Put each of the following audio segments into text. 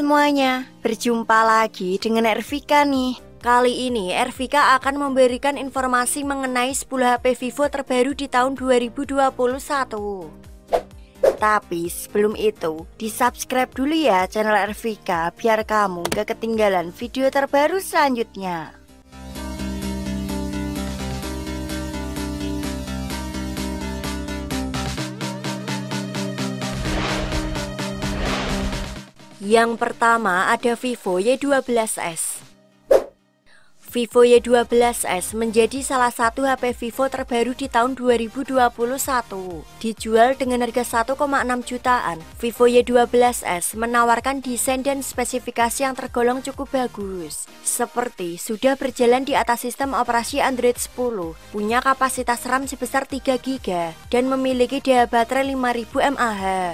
semuanya, berjumpa lagi dengan Ervika nih. Kali ini Ervika akan memberikan informasi mengenai 10 HP Vivo terbaru di tahun 2021. Tapi sebelum itu, di-subscribe dulu ya channel Ervika biar kamu gak ketinggalan video terbaru selanjutnya. Yang pertama ada Vivo Y12s. Vivo Y12s menjadi salah satu HP Vivo terbaru di tahun 2021. Dijual dengan harga 1,6 jutaan, Vivo Y12s menawarkan desain dan spesifikasi yang tergolong cukup bagus. Seperti sudah berjalan di atas sistem operasi Android 10, punya kapasitas RAM sebesar 3 GB, dan memiliki daya baterai 5000 mAh.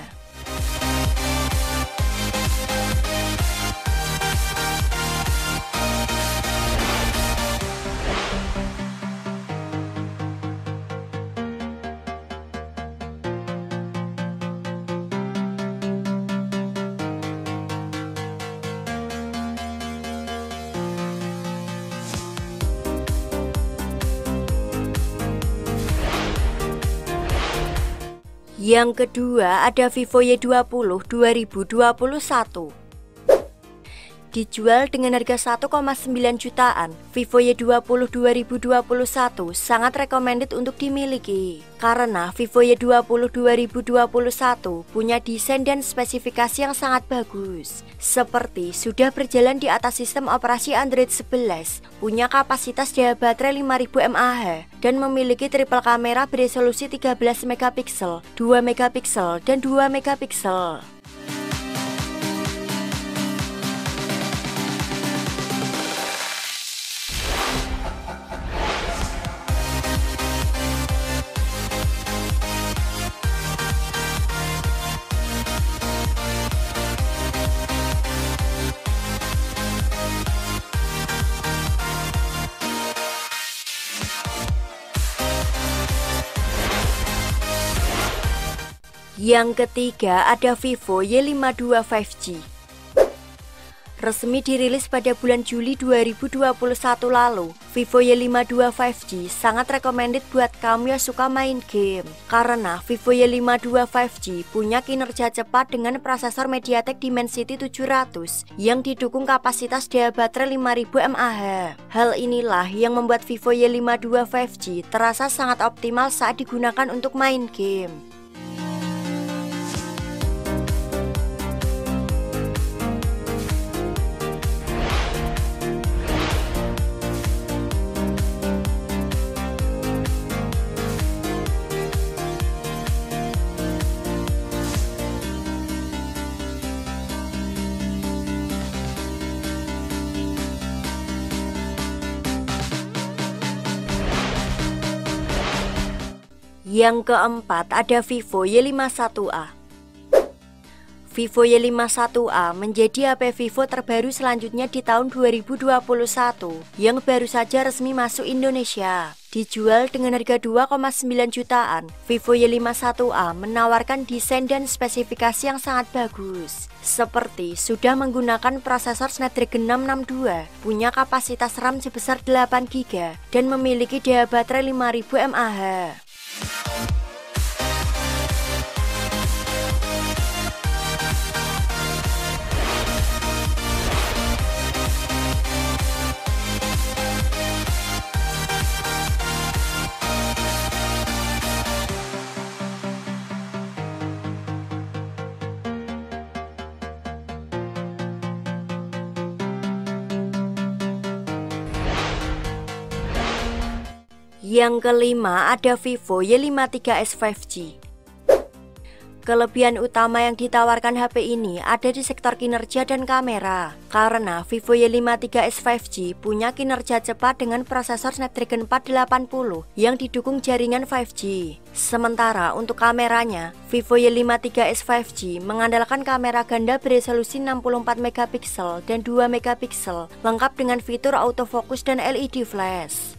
Yang kedua ada Vivo Y20 2021. Dijual dengan harga 1,9 jutaan, Vivo Y20 2021 sangat recommended untuk dimiliki. Karena Vivo Y20 2021 punya desain dan spesifikasi yang sangat bagus. Seperti sudah berjalan di atas sistem operasi Android 11, punya kapasitas daya baterai 5000 mAh, dan memiliki triple kamera beresolusi 13 megapiksel, 2 megapiksel, dan 2 megapiksel. Yang ketiga ada Vivo Y52 5G. Resmi dirilis pada bulan Juli 2021 lalu, Vivo Y52 5G sangat recommended buat kamu yang suka main game. Karena Vivo Y52 5G punya kinerja cepat dengan prosesor MediaTek Dimensity 700 yang didukung kapasitas daya baterai 5000 mAh. Hal inilah yang membuat Vivo Y52 5G terasa sangat optimal saat digunakan untuk main game. Yang keempat ada Vivo Y51a. Vivo Y51a menjadi HP Vivo terbaru selanjutnya di tahun 2021 yang baru saja resmi masuk Indonesia. Dijual dengan harga 2,9 jutaan, Vivo Y51a menawarkan desain dan spesifikasi yang sangat bagus. Seperti sudah menggunakan prosesor Snapdragon 662, punya kapasitas RAM sebesar 8 GB, dan memiliki daya baterai 5000 mAh. Yang kelima ada Vivo Y53s 5G. Kelebihan utama yang ditawarkan HP ini ada di sektor kinerja dan kamera. Karena Vivo Y53s 5G punya kinerja cepat dengan prosesor Snapdragon 480 yang didukung jaringan 5G. Sementara untuk kameranya, Vivo Y53s 5G mengandalkan kamera ganda beresolusi 64 megapiksel dan 2 megapiksel, lengkap dengan fitur autofocus dan LED flash.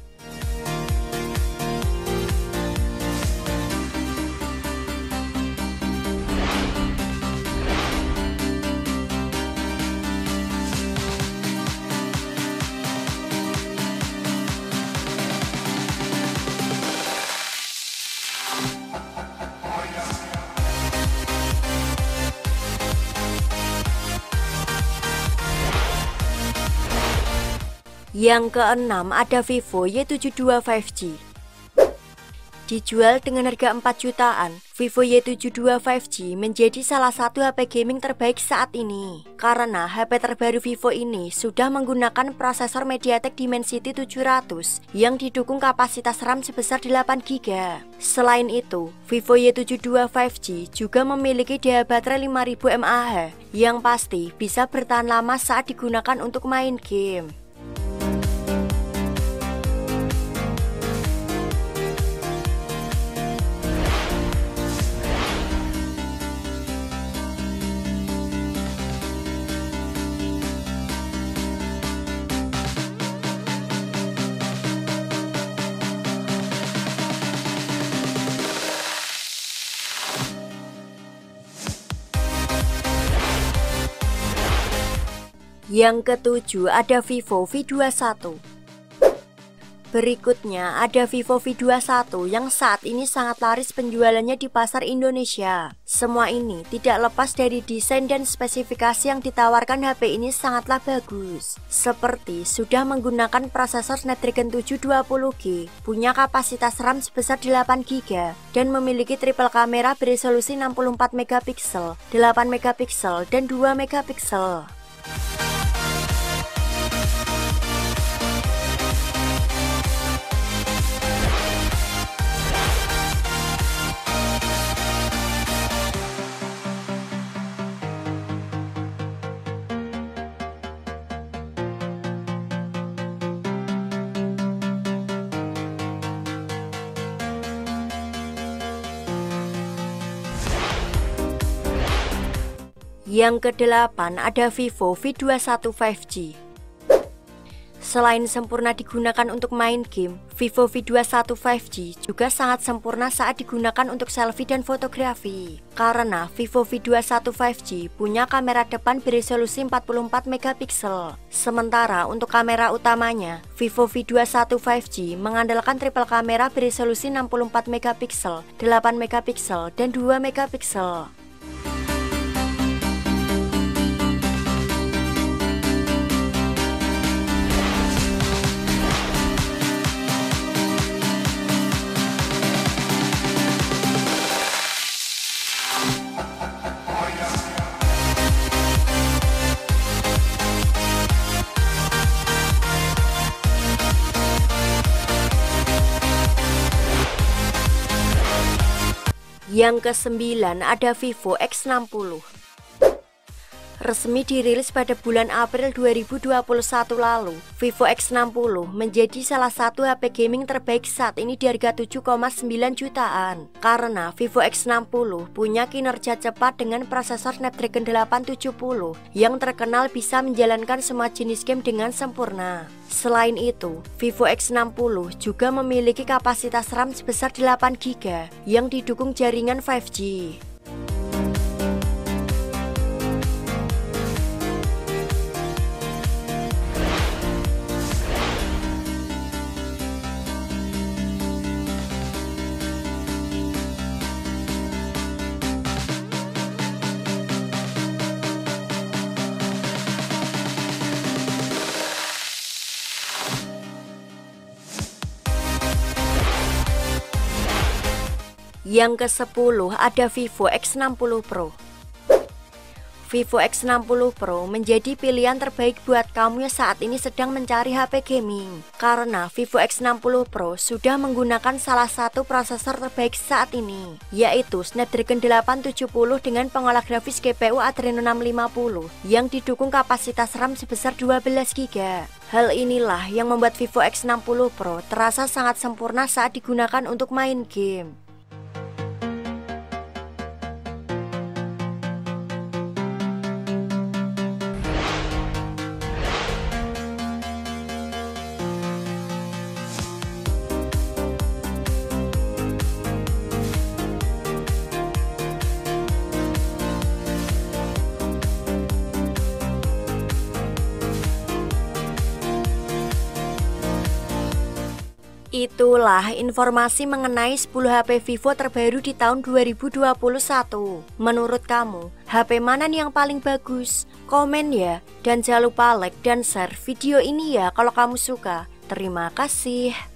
Yang keenam ada Vivo Y72 5G. Dijual dengan harga 4 jutaan, Vivo Y72 5G menjadi salah satu HP gaming terbaik saat ini. Karena HP terbaru Vivo ini sudah menggunakan prosesor MediaTek Dimensity 700 yang didukung kapasitas RAM sebesar 8GB. Selain itu, Vivo Y72 5G juga memiliki daya baterai 5000 mAh yang pasti bisa bertahan lama saat digunakan untuk main game. Yang ketujuh ada Vivo V21. Berikutnya ada Vivo V21 yang saat ini sangat laris penjualannya di pasar Indonesia. Semua ini tidak lepas dari desain dan spesifikasi yang ditawarkan HP ini sangatlah bagus. Seperti sudah menggunakan prosesor Snapdragon 720G, punya kapasitas RAM sebesar 8GB, dan memiliki triple kamera beresolusi 64MP, 8MP, dan 2MP. Yang kedelapan ada Vivo V21 5G. Selain sempurna digunakan untuk main game, Vivo V21 5G juga sangat sempurna saat digunakan untuk selfie dan fotografi. Karena Vivo V21 5G punya kamera depan beresolusi 44MP. Sementara untuk kamera utamanya, Vivo V21 5G mengandalkan triple kamera beresolusi 64MP, 8MP, dan 2MP. Yang kesembilan ada Vivo X60. Resmi dirilis pada bulan April 2021 lalu, Vivo X60 menjadi salah satu HP gaming terbaik saat ini di harga 7,9 jutaan. Karena Vivo X60 punya kinerja cepat dengan prosesor Snapdragon 870 yang terkenal bisa menjalankan semua jenis game dengan sempurna. Selain itu, Vivo X60 juga memiliki kapasitas RAM sebesar 8GB yang didukung jaringan 5G. Yang ke-10 ada Vivo X60 Pro. Vivo X60 Pro menjadi pilihan terbaik buat kamu yang saat ini sedang mencari HP gaming. Karena Vivo X60 Pro sudah menggunakan salah satu prosesor terbaik saat ini, yaitu Snapdragon 870 dengan pengolah grafis GPU Adreno 650 yang didukung kapasitas RAM sebesar 12GB. Hal inilah yang membuat Vivo X60 Pro terasa sangat sempurna saat digunakan untuk main game. Itulah informasi mengenai 10 HP Vivo terbaru di tahun 2021. Menurut kamu, HP mana nih yang paling bagus? Komen ya, dan jangan lupa like dan share video ini ya kalau kamu suka. Terima kasih.